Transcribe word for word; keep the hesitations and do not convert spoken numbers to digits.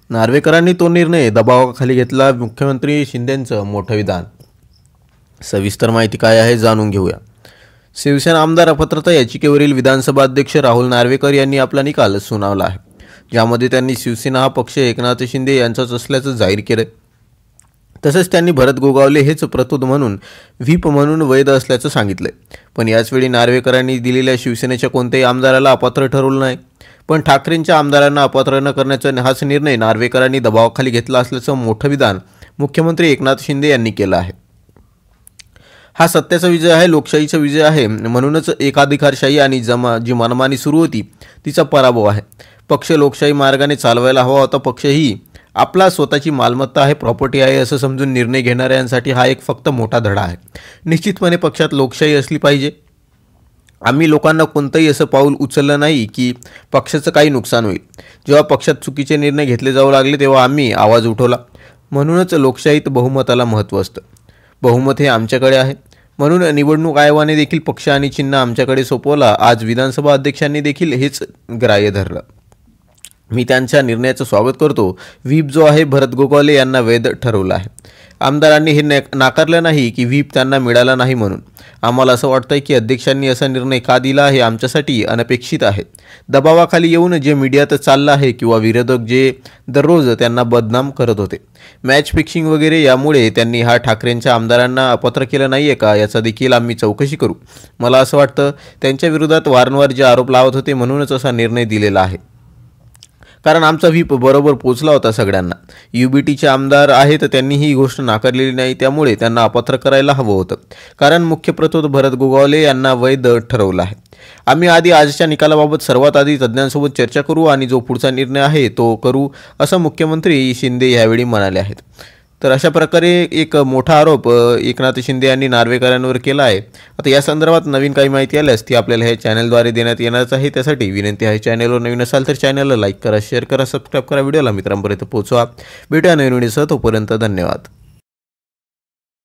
नार्वेकरांनी तो निर्णय दबावाखाली घेतला. मुख्यमंत्री शिंदेंचं मोठं विधान. सविस्तर माहिती काय आहे जाणून घेऊया. शिवसेना आमदार अपात्रता याचिकेवरील विधानसभा अध्यक्ष राहुल नार्वेकर यांनी आपला निकाल सुनावला आहे, ज्यामध्ये त्यांनी शिवसेना हा पक्ष एकनाथ शिंदे यांचाच असल्याचं जाहीर केलं. तसेच त्यांनी भरत गोगावले हेच प्रतोद म्हणून व्हीप म्हणून वैध असल्याचं सांगितलंय. पण याचवेळी नार्वेकरांनी दिलेल्या शिवसेनेच्या कोणत्याही आमदाराला अपात्र ठरवलं नाही. पण ठाकरेंच्या आमदारांना अपात्र न करण्याचा हाच निर्णय नार्वेकरांनी दबावाखाली घेतला असल्याचं मोठं विधान मुख्यमंत्री एकनाथ शिंदे यांनी केलं आहे. हा सत्याचा विजय आहे, लोकशाहीचा विजय आहे. म्हणूनच एकाधिकारशाही आणि जमा जी मनमानी सुरू होती तिचा पराभव आहे. पक्ष लोकशाही मार्गाने चालवायला हवा होता. पक्ष ही आपला स्वतःची मालमत्ता आहे, प्रॉपर्टी आहे असं समजून निर्णय घेणाऱ्यांसाठी हा एक फक्त मोठा धडा आहे. निश्चितपणे पक्षात लोकशाही असली पाहिजे. आम्ही लोकांना कोणतंही असं पाऊल उचललं नाही की पक्षाचं काही नुकसान होईल. जेव्हा पक्षात चुकीचे निर्णय घेतले जाऊ लागले तेव्हा आम्ही आवाज उठवला. म्हणूनच लोकशाहीत बहुमताला महत्त्व असतं. बहुमत हे आमच्याकडे आहे. म्हणून निवडणूक आयोगाने देखील पक्ष आणि चिन्ह आमच्याकडे सोपवला. आज विधानसभा अध्यक्षांनी देखील हेच ग्राह्य धरलं. मी त्यांच्या निर्णयाचं स्वागत करतो. व्हीप जो आहे भरत गोगावले यांना वैध ठरवलं आहे. आमदारांनी हे नाकारलं नाही की व्हीप त्यांना मिळाला नाही म्हणून. आम्हाला असं वाटतंय की अध्यक्षांनी असा निर्णय का दिला हे आमच्यासाठी अनपेक्षित आहे. दबावाखाली येऊन जे मीडियात चाललं आहे किंवा विरोधक जे दररोज त्यांना बदनाम करत होते, मॅच फिक्सिंग वगैरे, यामुळे त्यांनी हा ठाकरेंच्या आमदारांना अपात्र केलं नाही आहे का याचा देखील आम्ही चौकशी करू. मला असं वाटतं त्यांच्या विरोधात वारंवार जे आरोप लावत होते म्हणूनच असा निर्णय दिलेला आहे. कारण आमचा व्हीप बरोबर पोचला होता सगळ्यांना. युबीटीचे आमदार आहेत त्यांनी ही गोष्ट नाकारलेली नाही, त्यामुळे त्यांना अपात्र करायला हवं होतं. कारण मुख्य प्रतोद भरत गोगावले यांना वैध ठरवलं आहे. आम्ही आधी आजच्या निकालाबाबत सर्वात आधी तज्ज्ञांसोबत चर्चा करू आणि जो पुढचा निर्णय आहे तो करू, असं मुख्यमंत्री शिंदे यावेळी म्हणाले आहेत. तर अशा प्रकारे एक मोठा आरोप एकनाथ शिंदे यांनी नार्वेकरांवर केला आहे. आता या संदर्भात नवीन काही माहिती आल्यास ती आपल्याला हे चॅनलद्वारे देण्यात येणारच आहे. त्यासाठी विनंती आहे, चॅनलवर नवीन असाल तर चॅनलला लाईक करा, शेअर करा, सबस्क्राईब करा, व्हिडिओला मित्रांपर्यंत पोहोचवा. भेटूया नवीन व्हिडिओसह. तोपर्यंत धन्यवाद.